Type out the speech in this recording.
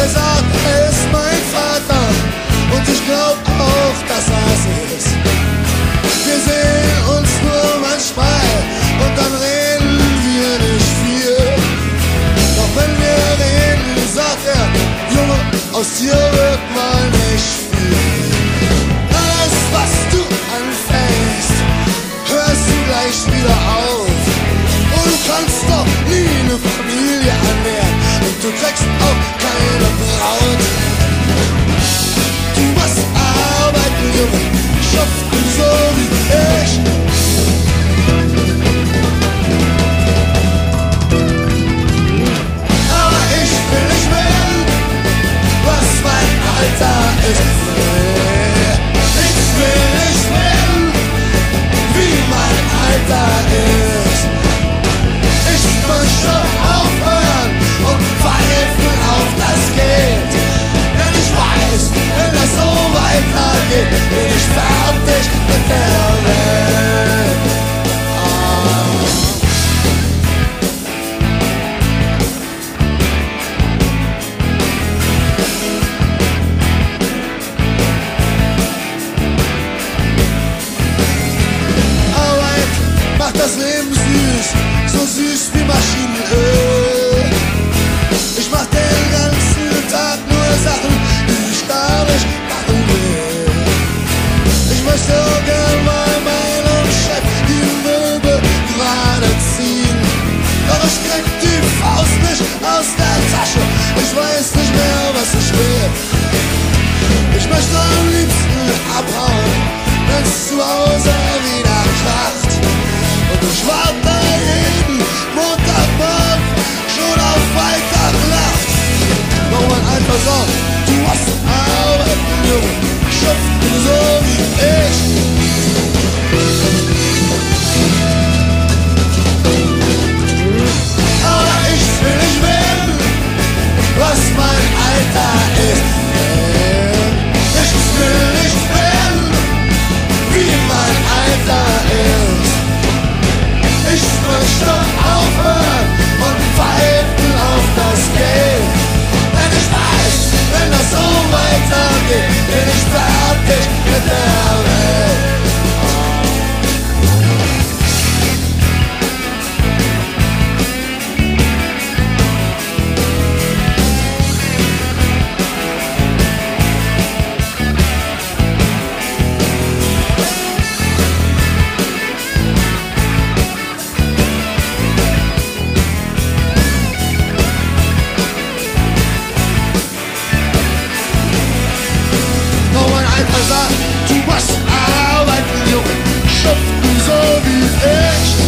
Der sagt, er ist mein Vater und ich glaub auch, dass er es ist. Wir sehen uns nur manchmal und dann reden wir nicht viel. Doch wenn wir reden, sagt er, Junge, aus dir wird mal nicht viel. Alles, was du anfängst, hörst du gleich wieder auf. Und du kannst doch nie eine Familie ernähren und du kriegst auch keine Braut. Du musst arbeiten, Junge, schuften so wie ich. Aber ich will nicht werden, was mein Alter ist. Ich will nicht werden, wie mein Alter ist. Ich möchte aufhören und pfeifen auf das geht. Denn ich weiß, wenn das so weitergeht, bin ich fertig mit der Welt. Arbeit macht das Leben süß, so süß wie Maschinenöl. Ich mach den ganzen Tag nur Sachen, die ich gar nicht machen will. Ich möchte gern mal meinem Chef die Möbel gerade ziehen. Doch ich krieg die Faust nicht aus der Tasche, ich weiß nicht mehr, was ich will. Ich möchte am liebsten abhauen, wenn's zu Hause wieder kracht. Und ich warte jeden Montagmorgen schon auf Freitagnacht. Doch mein Alter sagt, du musst arbeiten, Junge, schuften so wie ich. Aber ich will nicht werden, was mein Alter ist. Ich will nicht werden, wie mein Alter ist. Ich möchte aufhören und pfeifen auf das Geld. Denn ich weiß, wenn das so weitergeht, bin ich fertig mit der Welt. Doch mein Alter sagt, du musst arbeiten, Junge, schuften so wie ich.